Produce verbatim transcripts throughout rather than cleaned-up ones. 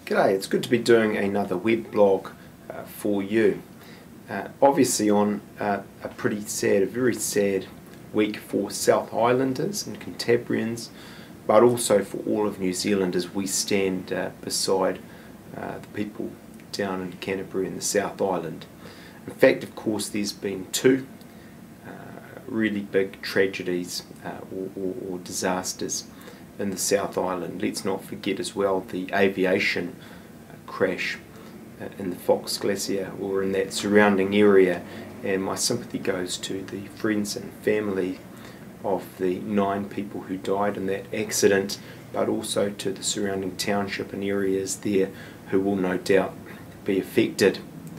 G'day, it's good to be doing another web blog uh, for you. Uh, obviously on uh, a pretty sad, a very sad week for South Islanders and Cantabrians, but also for all of New Zealand as we stand uh, beside uh, the people down in Canterbury and the South Island. In fact, of course, there's been two uh, really big tragedies uh, or, or, or disasters in the South Island. Let's not forget as well the aviation uh, crash uh, in the Fox Glacier or in that surrounding area, and my sympathy goes to the friends and family of the nine people who died in that accident, but also to the surrounding township and areas there who will no doubt be affected.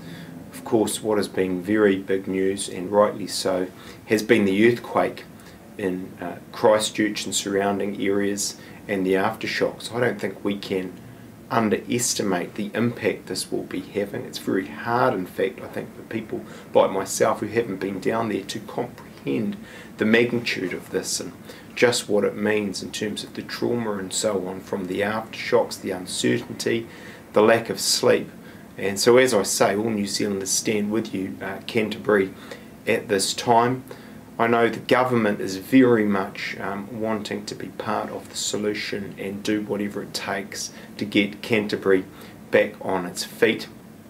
Of course, what has been very big news, and rightly so, has been the earthquake in uh, Christchurch and surrounding areas and the aftershocks. I don't think we can underestimate the impact this will be having. It's very hard, in fact, I think, for people like myself who haven't been down there to comprehend the magnitude of this and just what it means in terms of the trauma and so on from the aftershocks, the uncertainty, the lack of sleep. And so, as I say, all New Zealanders stand with you, uh, Canterbury, at this time. I know the government is very much um, wanting to be part of the solution and do whatever it takes to get Canterbury back on its feet.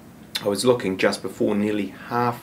I was looking just before, nearly half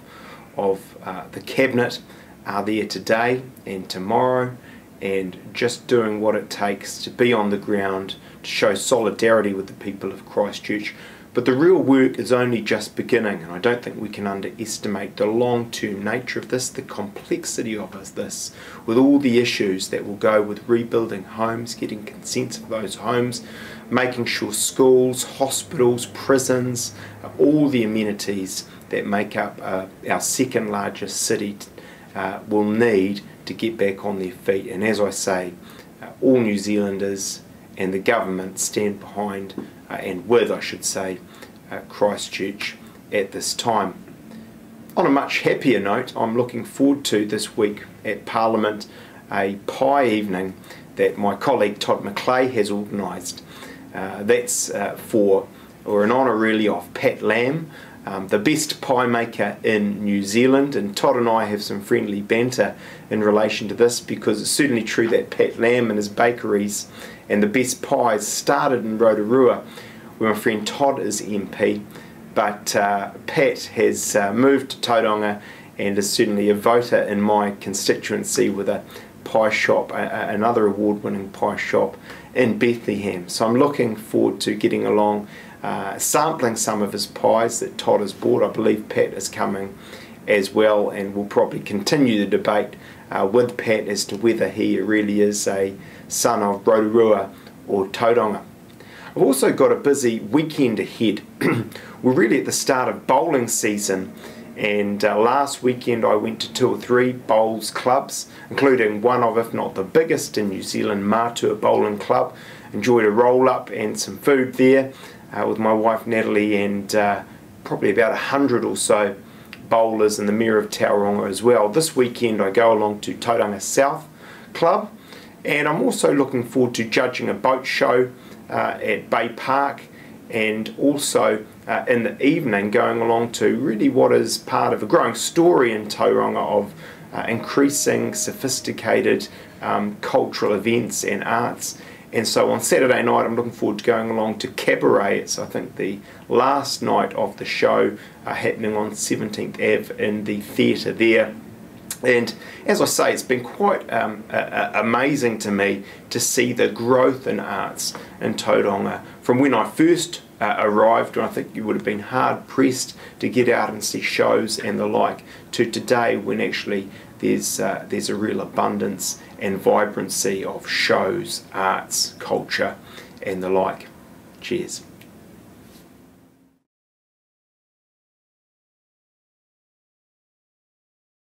of uh, the cabinet are there today and tomorrow, and just doing what it takes to be on the ground to show solidarity with the people of Christchurch. But the real work is only just beginning, and I don't think we can underestimate the long-term nature of this, the complexity of this, with all the issues that will go with rebuilding homes, getting consent for those homes, making sure schools, hospitals, prisons, all the amenities that make up uh, our second largest city uh, will need to get back on their feet. And as I say, uh, all New Zealanders and the government stand behind uh, and with, I should say, uh, Christchurch at this time. On a much happier note, I'm looking forward to this week at Parliament a pie evening that my colleague Todd McClay has organised. Uh, that's uh, for, or in honour really of Pat Lamb, um, the best pie maker in New Zealand, and Todd and I have some friendly banter in relation to this, because it's certainly true that Pat Lamb and his bakeries and the best pies started in Rotorua, where my friend Todd is M P, but uh, Pat has uh, moved to Tauranga and is certainly a voter in my constituency with a pie shop, a, a, another award-winning pie shop in Bethlehem. So I'm looking forward to getting along, uh, sampling some of his pies that Todd has bought. I believe Pat is coming as well, and we'll probably continue the debate uh, with Pat as to whether he really is a son of Rotorua or Tauranga. I've also got a busy weekend ahead. We're really at the start of bowling season, and uh, last weekend I went to two or three bowls clubs, including one of, if not the biggest in New Zealand, Matua Bowling Club. Enjoyed a roll-up and some food there uh, with my wife Natalie, and uh, probably about a hundred or so bowlers in the Mayor of Tauranga as well. This weekend I go along to Tauranga South Club, and I'm also looking forward to judging a boat show uh, at Bay Park, and also uh, in the evening going along to really what is part of a growing story in Tauranga of uh, increasing sophisticated um, cultural events and arts. And so on Saturday night I'm looking forward to going along to Cabaret. It's, I think, the last night of the show uh, happening on seventeenth Avenue in the theatre there. And as I say, it's been quite um, uh, amazing to me to see the growth in arts in Tauranga from when I first uh, arrived, and I think you would have been hard pressed to get out and see shows and the like, to today when actually there's, uh, there's a real abundance and vibrancy of shows, arts, culture and the like. Cheers.